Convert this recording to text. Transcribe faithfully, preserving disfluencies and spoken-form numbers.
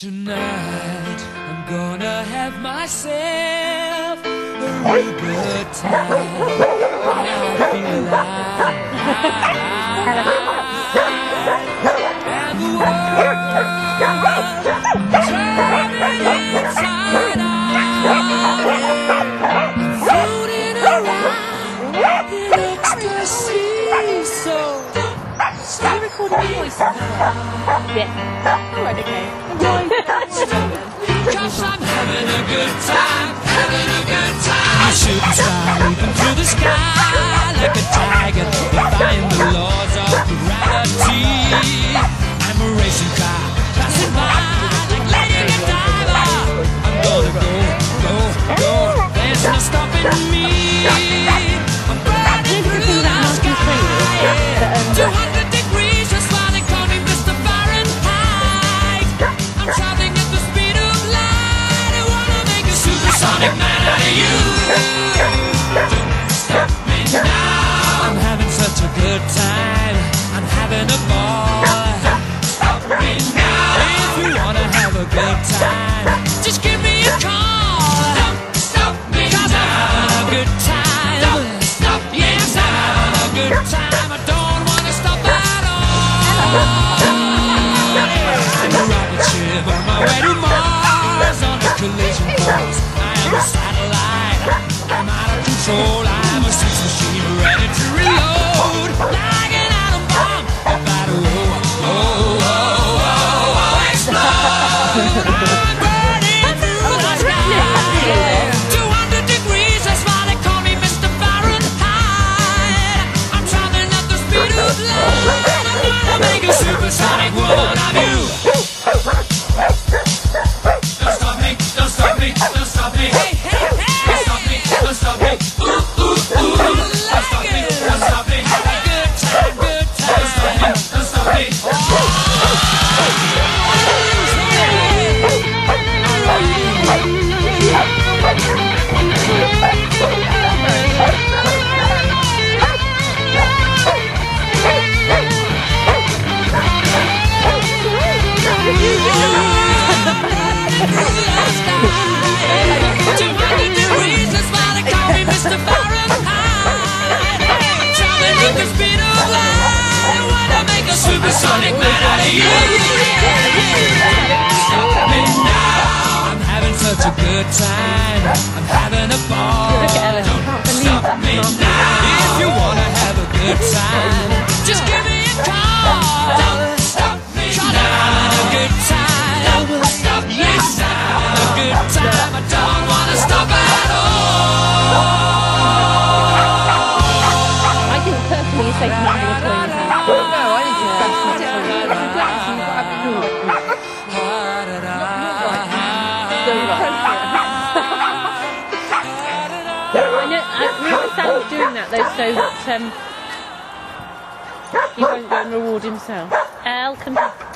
Tonight, I'm gonna have myself a real good time. I feel alive, and the world turning inside out. I'm floating around in ecstasy. So, Are you recording your voice? Yeah. Alright, okay. Cause I'm having a good time, having a good time. I shouldn't star leaping through the sky like a tiger, defying the laws of gravity. I'm a racing car, passing by like Lady Godiva. I'm gonna go, go, go, there's no stopping me. I'm burning through the sky, yeah. two hundred degrees, just while they call me Mister Fahrenheit. I'm traveling at the speed of light. I wanna make a supersonic man out of you. Don't stop me now. I'm having such a good time. I'm having a ball. Stop me now. If you wanna have a good time, just give me a call. Don't stop me now. I'm having a good time. Don't stop me now. Yes, I'm having a good time. I don't wanna stop at all. I'm a rocket ship on my way to Mars on a collision course. I am a satellite. I'm out of control. I'm a sex machine ready to reload. Like an atom bomb about to oh, oh, oh, oh, oh, explode. I'm burning through the sky. two hundred degrees, that's why they call me Mister Fahrenheit. I'm traveling at the speed of light. I wanna make a supersonic woman of you. Don't stop me, don't stop me, don't stop me. Hey, hey, hey. Don't stop me, don't stop me. Ooh, ooh, ooh. Don't stop me, don't stop me. Good time, good time. Don't stop me, don't stop me. two hundred degrees, that's why they call me Mister Fahrenheit. Traveling at the speed of light. I wanna make a supersonic man out of you. Stop me now. I'm having such a good time. I'm having a ball. Don't stop me now. If you wanna have a good time, just give me a call. Don't stop me now. I'm having a good time. Don't stop me now. A good time. I don't wanna stop at all. I think personally you're taking out your toy now. No, I think it's best not to. It's glass and you've got to have it. I know, I remember Sam doing that though, so that um, he won't go and reward himself. Elle, come here.